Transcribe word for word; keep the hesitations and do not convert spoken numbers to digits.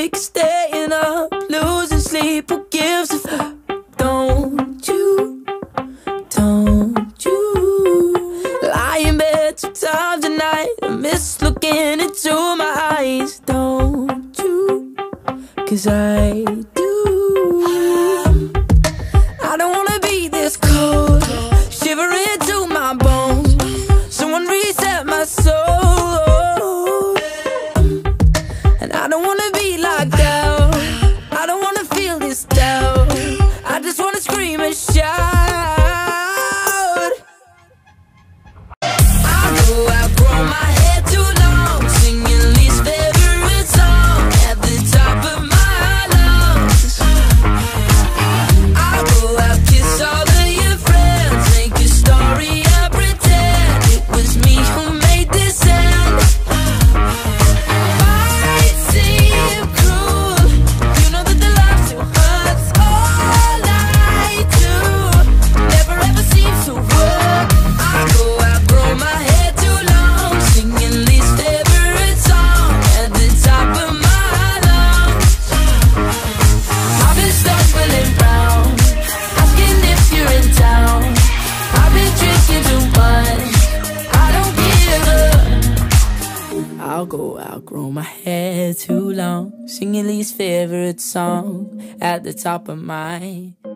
sick of staying up, losing sleep. Who gives a fuck? Don't you, don't you lie in bed two times a night. I miss looking into my eyes. Don't you, 'cause I do. I don't wanna be this cold, shivering to my bones. Someone reset my soul. And I don't wanna be locked out, I don't wanna feel this doubt. I just wanna scream and shout. I know I've grown my hair too long, singing least favorite song at the top of my lungs. I go out, kiss all of your friends, make a story, I pretend it was me who made this end. Might seem cruel, you know that the love still hurts. All I do never ever seems to work. I go out, grow my hair too long, singing least favorite song at the top of my lungs. I've been stumbling round, asking if you're in town. I've been drinking too much, I don't give up. I'll go out, grow my hair too long, singing least favorite song at the top of my